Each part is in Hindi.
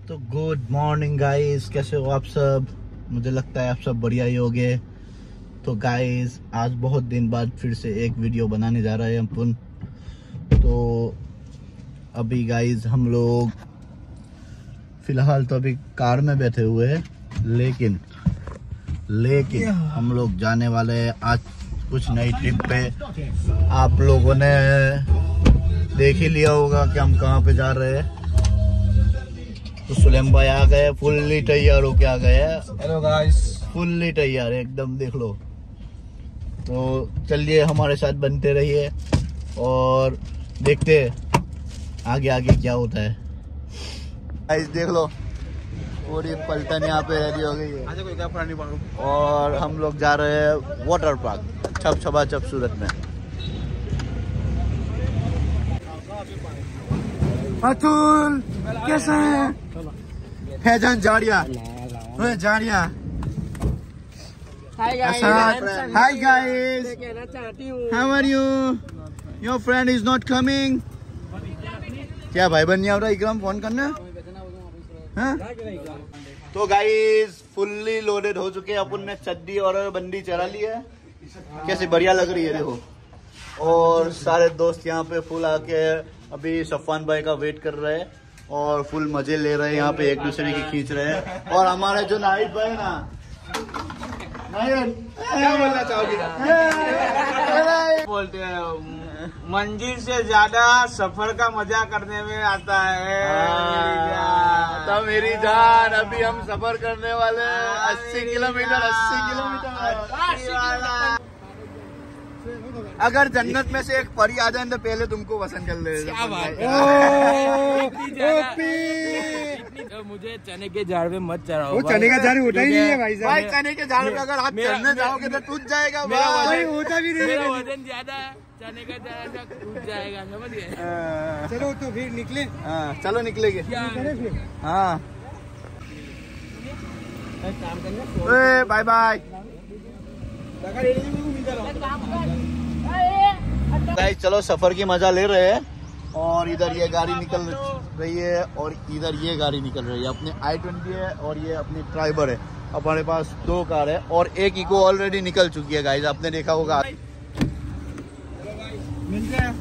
तो गुड मॉर्निंग गाइस, कैसे हो आप सब। मुझे लगता है आप सब बढ़िया ही होगे। तो गाइस आज बहुत दिन बाद फिर से एक वीडियो बनाने जा रहे हैं अपन। तो अभी गाइस हम लोग फिलहाल तो अभी कार में बैठे हुए हैं, लेकिन हम लोग जाने वाले हैं आज कुछ नई ट्रिप पे। आप लोगों ने देख ही लिया होगा कि हम कहाँ पे जा रहे हैं। तो सुलेम भाई आ गए, फुल्ली तैयार होके आ गए हैं। हेलो गाइस, फुल्ली तैयार है एकदम, देख लो। तो चलिए हमारे साथ बनते रहिए और देखते हैं आगे आगे क्या होता है। गाइस देख लो, पूरी पलटन यहाँ पे रेडी हो गई है और हम लोग जा रहे हैं वाटर पार्क छप छबा छप सूरत में। अतुल कैसा है? Faizan जाड़िया, जाड़िया। Hi guys. Hi guys. मैं कहना चाहती हूँ How are you? Your friend is not coming. क्या भाई बन नहीं आ रहा इकराम, फोन करना। हाँ? तो गाइस फुल्ली लोडेड हो चुके हैं अपन ने, चड्डी और बंदी चढ़ा ली है। कैसी बढ़िया लग रही है देखो। और सारे दोस्त यहाँ पे फुल आके अभी सफान भाई का वेट कर रहे हैं और फुल मजे ले रहे हैं, यहाँ पे एक दूसरे की खींच रहे हैं। और हमारे जो नाइट भाई ना, क्या बोलना चाहोगे? बोलते हैं मंजिल से ज्यादा सफर का मजा करने में आता है। तो मेरी जान अभी हम सफर करने वाले हैं 80 किलोमीटर। अगर जन्नत में से एक परी आ जाए तो पहले तुमको पसंद कर ले। मुझे चने के झाड़ पे मत चढ़ाओ। वो चने का झाड़ होता ही नहीं है भाई साहब। भाई चने के झाड़ पे अगर आप चढ़ने जाओगे तो टूट जाएगा भाई, होता भी नहीं। मेरा वजन ज्यादा है, चने का झाड़ टूट जाएगा, समझ गए? चलो तो फिर निकले। चलो निकलेंगे। हाँ बाय बाय गाइस। चलो सफर की मजा ले रहे हैं और इधर ये गाड़ी निकल रही है और इधर ये गाड़ी निकल रही है। अपने i20 है और ये अपनी ट्राइबर है। हमारे पास 2 कार है और एक इको ऑलरेडी निकल चुकी है गाइस, आपने देखा होगा। मिलते हैं।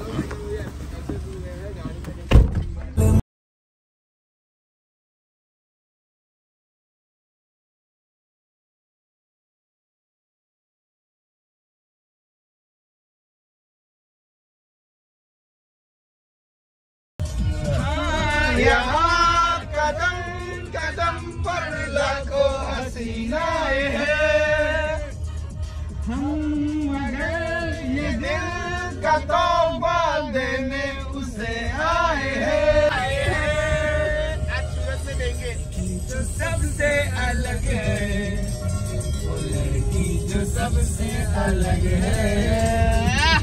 यहाँ कदम कदम पर लाखों हसीनाएं हैं, हम मगर ये दिल का तौबा देने उसे आए हैं। आज सूरत में देंगे जो सबसे अलग है, वो लड़की जो सबसे अलग है।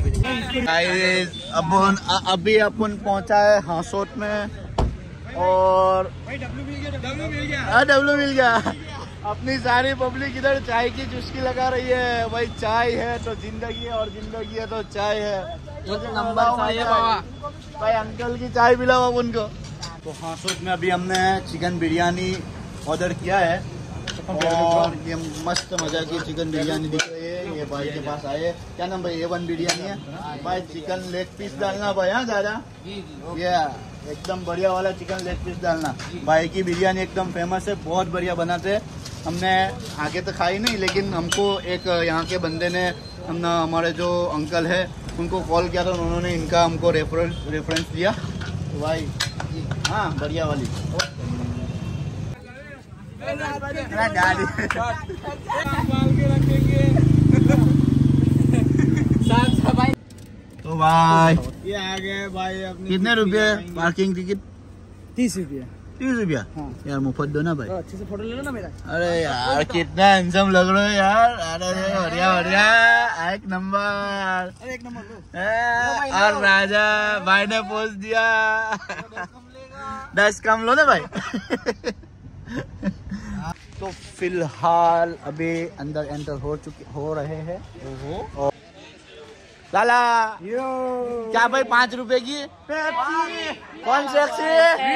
अभी अपन पहुंचा है हांसोट में और डब्लू मिल गया। अपनी सारी पब्लिक इधर चाय की चुस्की लगा रही है। भाई चाय है तो जिंदगी है और जिंदगी है तो चाय है। नंबर चाय है बाबा। भाई अंकल की चाय पिलाओ अब उनको। तो हांसोट में अभी हमने चिकन बिरयानी ऑर्डर किया है और ये मस्त मजा की चिकन बिरयानी दिख रही है। ये भाई के पास आए, क्या नाम भाई? A1 बिरयानी है भाई। चिकन लेग पीस डालना भाई। हाँ दादा, ये एकदम बढ़िया वाला चिकन लेग पीस डालना। भाई की बिरयानी एकदम फेमस है, बहुत बढ़िया बनाते हैं। हमने आगे तो खाई नहीं, लेकिन हमको एक यहाँ के बंदे ने, हमारे जो अंकल है उनको कॉल किया था, उन्होंने इनका हमको रेफरेंस दिया। तो भाई हाँ बढ़िया वाली तो भाई ये आ गए भाई अपने। कितने रुपये पार्किंग टिकट? 30 रुपया। 30 रुपया? हाँ। यार मुफ्त दो ना भाई। अच्छे से फोटो ले लो ना मेरा। अरे यार कितना हैंडसम लग रहे हो यार। अरे बढ़िया बढ़िया, एक नंबर। अरे एक नंबर लो। और राजा भाई ने पोज दिया। 10 कम लो ना भाई। तो फिलहाल अभी अंदर एंटर हो रहे हैं। लाला क्या भाई 5 रुपए की कौन सेक्सी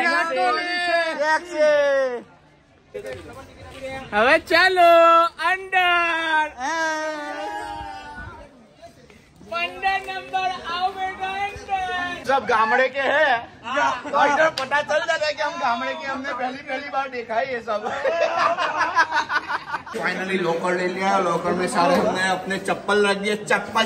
હવે ચાલો અંડર 15 नंबर आओ बेटा अंडर। सब गामड़े के हैं तो इधर पता चल जाता है कि हम गामड़े के, हमने पहली बार देखा है ये सब। फाइनली लॉकर ले लिया, लॉकर में सारे हमने अपने चप्पल रख दिए, चप्पल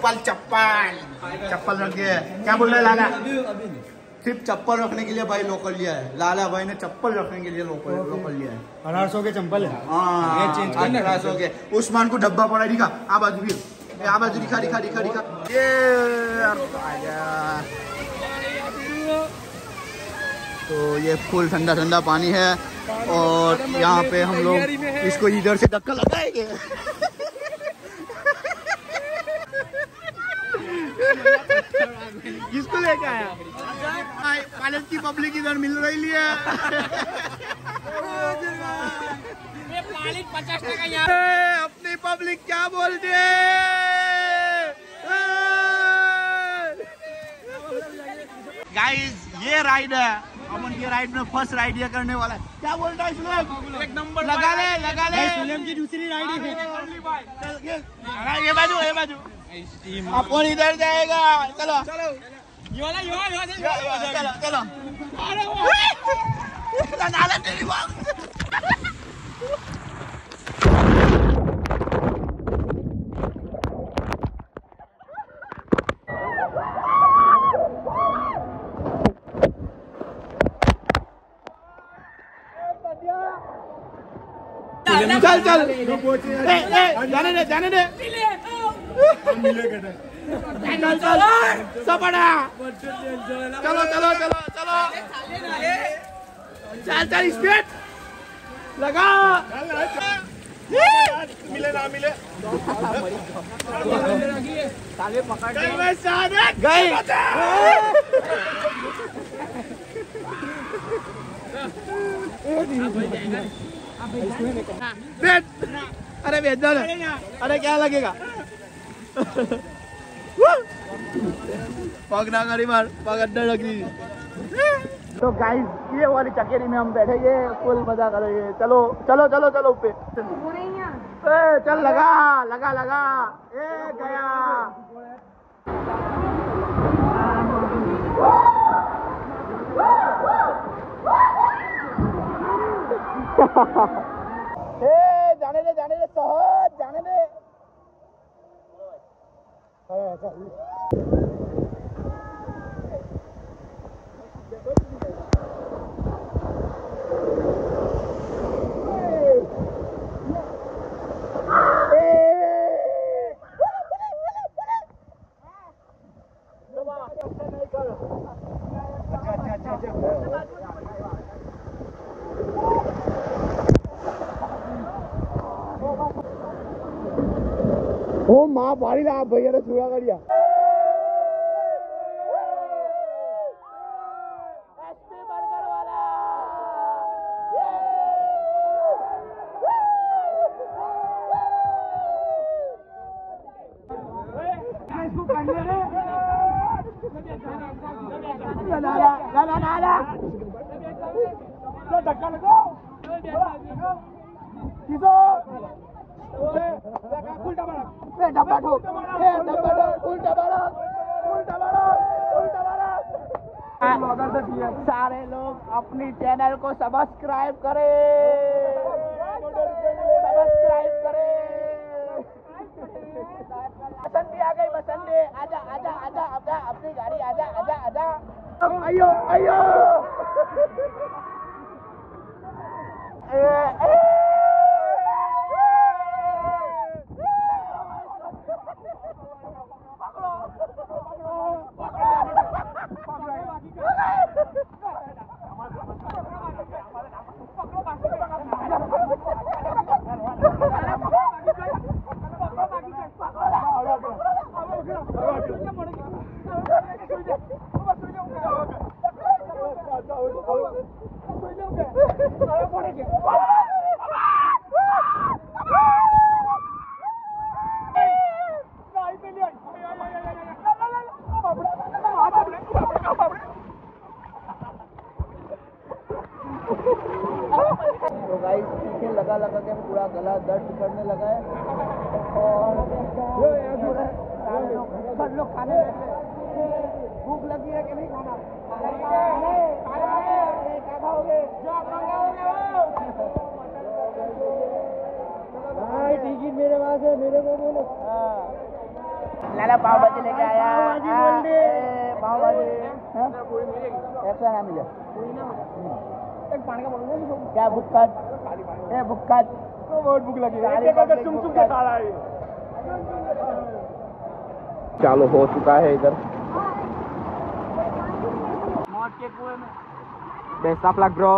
रख दिए। क्या बोल रहे लाला? सिर्फ चप्पल रखने के लिए भाई लॉकर लिया है, लाला भाई ने चप्पल रखने के लिए लॉकर लिया है। 1800 के चंपल है। हाँ 1800 के। उस्मान को डब्बा पड़ा दिखा, आ बाजू भी आ बाजू दिखा ये तो ये फुल ठंडा पानी है और यहाँ पे हम लोग इसको इधर से धक्का लगाएंगे। किसको लेके आया? कॉलेज की पब्लिक इधर मिल रही है। अपनी पब्लिक क्या बोलती है? गाइस ये राइड है, अपन ये राइड में फर्स्ट राइड ये करने वाला है। क्या बोलता है इसमें? एक नंबर लगा ले सुलेम की दूसरी राइड है। ये बाजू अपन इधर जाएगा। चलो चलो चल जाने दे चल सपड़ा चलो चल स्पीड लगा। मिले ना मिले गए। अरे भेज दो। अरे क्या लगेगा? पग ना करी मार, पग अंदर रख दी। तो गाइस ये वाली चकेरी में हम बैठेंगे, फुल मजा करेंगे। चलो पे चल लगा ए गया। जाने दे सहज जाने दे। ओ माँ भारी ला भैया ने छुड़ा कर दिया। धक्का लगाओ उल्टा डब्बा ठोक उल्टा सारे लोग अपनी चैनल को सब्सक्राइब करें। बसंती आ गई, बसंती आजा अपनी गाड़ी आजा। अयो तो गाइस टीके लगा लगा के पूरा गला दर्द करने लगा है और सब लोग खाने लगे। भूख लगी है कि नहीं खाना? क्या खाओगे? टिकट मेरे पास है, मेरे को बोलो। लाला पाव भाजी लेके आया। पाव भाजी ऐसा ना मिले। क्या भुक्कट? भुक्कट बहुत भूख लगी। चुम चुम के खा रहा है। चालू हो चुका है इधर मौत के कुएं में। Best of luck bro.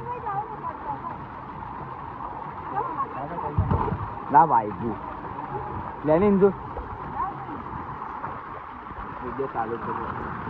ना भाई जी लेने इंजू वीडियो चालू कर।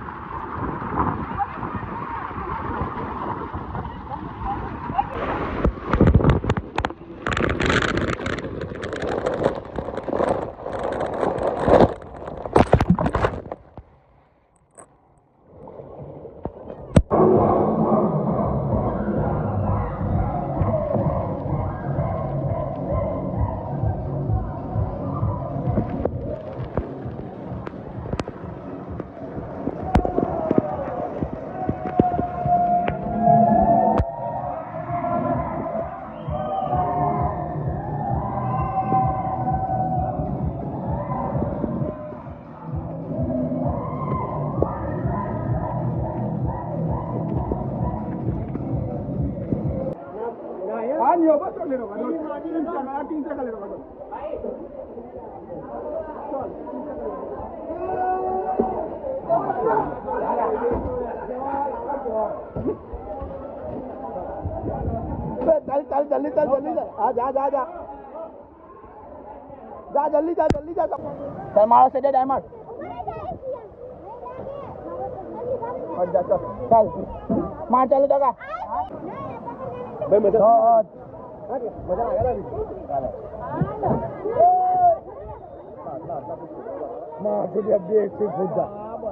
चल जल्दी चल जल्दी चल। जा जा जा जा जल्दी जा जल्दी जा। चल मारो से डायमंड और जा चल मार चलो जगह भाई। मजा आ गया मार चलिए। अब देख से खुद जा।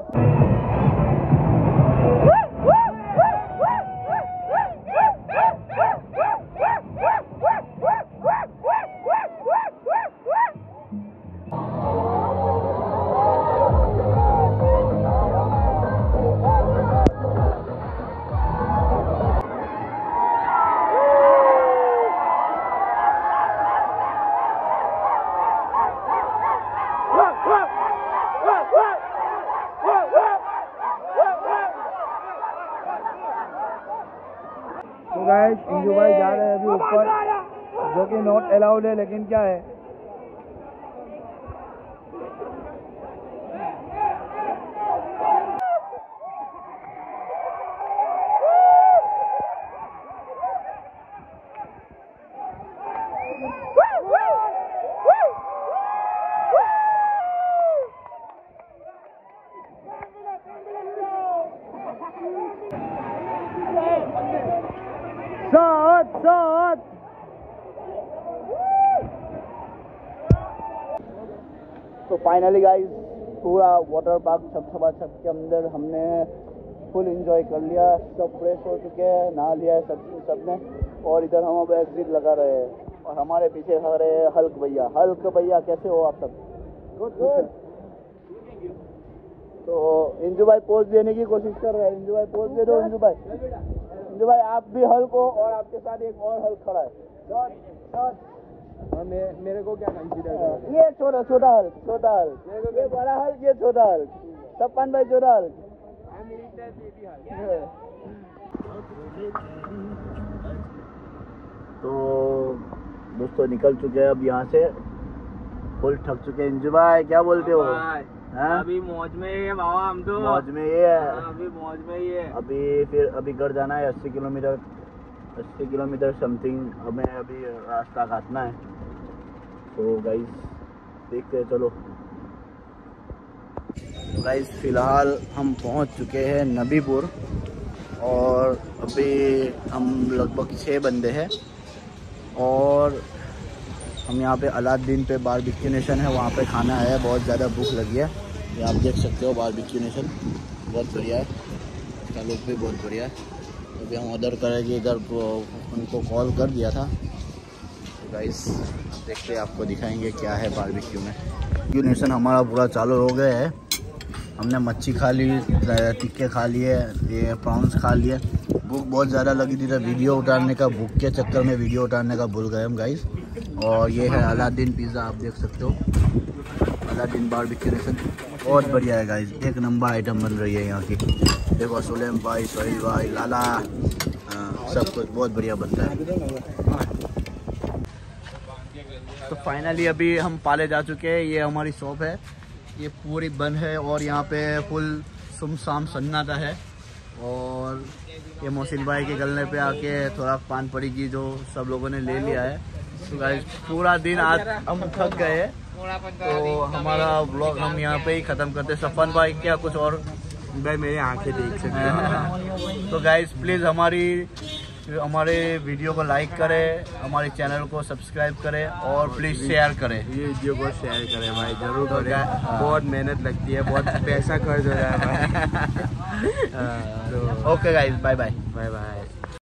इंजू भाई जा रहे हैं अभी ऊपर, जो कि नॉट अलाउड है, लेकिन क्या है तो फाइनली गाइस पूरा वाटर पार्क छपछपा छप के अंदर हमने फुल एंजॉय कर लिया। सब फ्रेश हो चुके हैं, नहा लिया है सबने। और इधर हम अब एग्जिट लगा रहे हैं और हमारे पीछे खड़े हैं हल्क भैया। हल्क भैया कैसे हो आप सब? गुड। तो इंजू भाई पोज देने की कोशिश कर रहे हैं। इंजू भाई पोज दे दो। इंजू भाई आप भी हल्क हो और आपके साथ एक और हल्क खड़ा है। मेरे को क्या कंसीडर? ये छोटा हल्क, ये बड़ा हल्क, ये छोटा हल्क। सपन भाई छोटा हल्क। तो दोस्तों निकल चुके हैं अब यहाँ से, फुल थक चुके हैं। इंजू भाई क्या बोलते हो? अभी मौज में ही है बाबा, हम तो मौज में ही है। अभी मौज में ही है। अभी घर जाना है 80 किलोमीटर समथिंग हमें अभी रास्ता काटना है। तो गाइस देखते हैं, चलो। गाइस फिलहाल हम पहुंच चुके हैं नबीपुर और अभी हम लगभग 6 बंदे हैं और हम यहाँ पे अलादीन पे बारबेक्यू नेशन है, वहाँ पे खाना आया है। बहुत ज़्यादा भूख लगी है। ये आप देख सकते हो बारबेक्यू नेशन बहुत बढ़िया है, इसका लुक भी बहुत बढ़िया है। अभी हम ऑर्डर करेंगे इधर, उनको कॉल कर दिया था। तो गाइस देखते हैं, आपको दिखाएंगे क्या है बारबेक्यू में। नेशन हमारा पूरा चालू हो गया है। हमने मच्छी खा ली, टिक्के खा लिए, ये प्रॉन्स खा लिए। भूख बहुत ज़्यादा लगी थी तो वीडियो उतारने का, भूख के चक्कर में वीडियो उतारने का भूल गए हम गाइस। और ये है अलादीन पिज़्ज़ा, आप देख सकते हो, अलादीन बारबेक्यू नेशन। बहुत बढ़िया है गाइस, एक नंबर आइटम बन रही है यहाँ की। देखो सुलेम भाई, सोहेल भाई, लाला, सब कुछ बहुत बढ़िया बनता है। तो फाइनली अभी हम पाले जा चुके हैं। ये हमारी शॉप है, ये पूरी बंद है और यहाँ पे फुल सुमसाम सन्नाटा है। और ये मोहसिन भाई के गलने पे आके थोड़ा पान पड़ी की जो सब लोगों ने ले लिया है। तो गाइस पूरा दिन आज हम थक गए, तो हमारा ब्लॉग हम यहाँ पे ही ख़त्म करते हैं। सफन भाई क्या कुछ और? भाई मेरी आंखें देख सकते हैं। तो गाइस प्लीज़ हमारे वीडियो को लाइक करें, हमारे चैनल को सब्सक्राइब करें और प्लीज़ शेयर करें। ये वीडियो को शेयर करें भाई, जरूर करें। बहुत मेहनत लगती है, बहुत पैसा खर्च हो रहा है भाई। Okay guys, bye bye. Bye bye.